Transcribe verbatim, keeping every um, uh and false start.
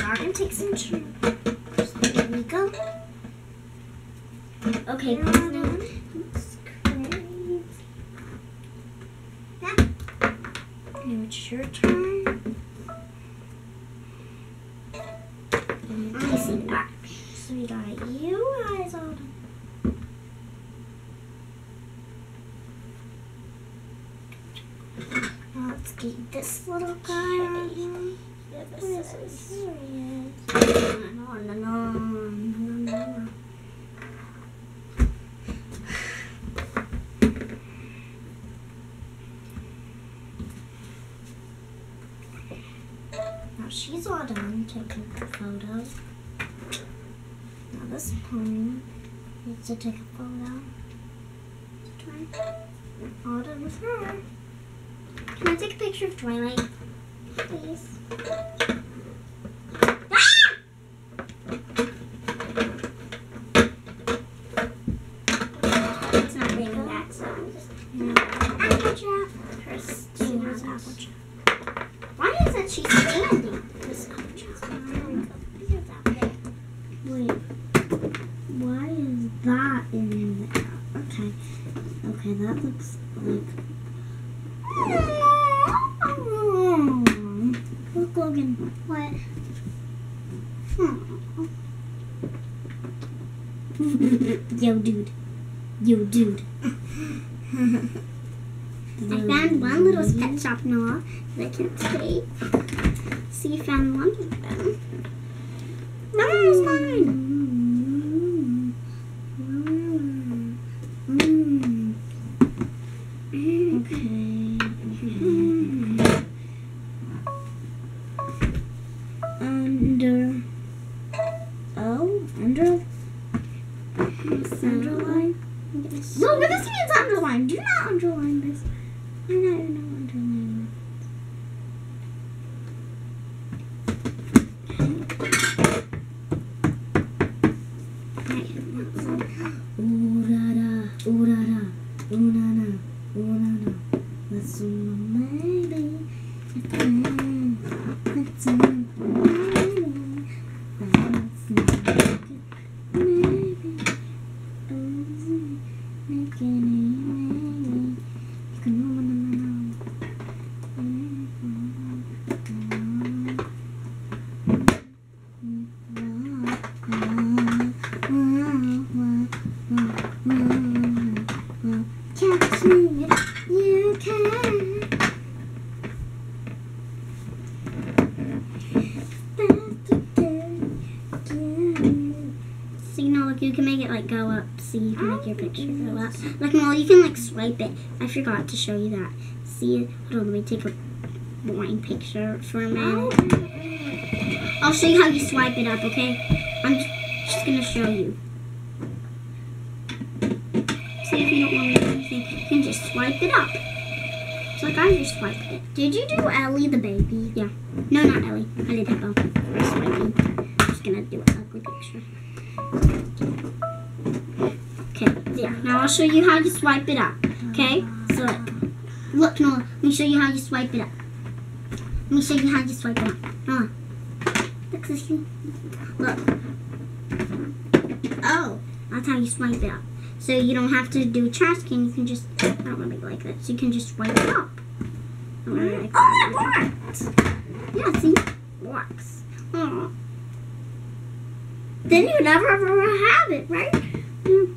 are gonna take some time. There we go. Okay, please now. Now it's your turn. And I see that. So we got you guys all done. Now let's get this little guy on here. Yeah, this is serious. No, no, no, no, no, no. Now she's all done taking her photos. Now this pony needs to take a photo. All done with her. Can I take a picture of Twilight, please? Ah! It's not raining that, so I'm just no. Applejack. Her student's Applejack. Why is it she's standing? This Applejack's Wait. Why is that in there? Okay. Okay, that looks like. Look, Logan. What? Yo, dude. Yo, dude. I found one little pet shop Noah that I can take. See, you found one of them. That one was mine. Under, oh, under, underline. No, but this means underline. Do not underline this. I don't know underline. Ooh da da, ooh da da, ooh na na, ooh na na. Let's maybe. Let's you can. So you know, like you can make it like go up. See, you can make your picture go up. Like, well, you can like swipe it. I forgot to show you that. See, hold on, let me take a boring picture for a minute. I'll show you how you swipe it up. Okay, I'm just gonna show you. See, if you don't want to do anything, you can just swipe it up. It's like I just swiped it. Did you do Ellie the baby? Yeah. No, not Ellie. I did Hippo. Swiping. I'm just gonna do an ugly picture. Okay, there. Now I'll show you how you swipe it up. Okay? So look. Look, Noah. Let me show you how you swipe it up. Let me show you how you swipe it up. Noah. Look, Sissy. Look. Oh, that's how you swipe it up. So you don't have to do a trash can. You can just, I don't want to make it like that. So you can just swipe it up. Oh, it works. Yeah, see? It works. Oh. Then you never ever have it, right? Mm.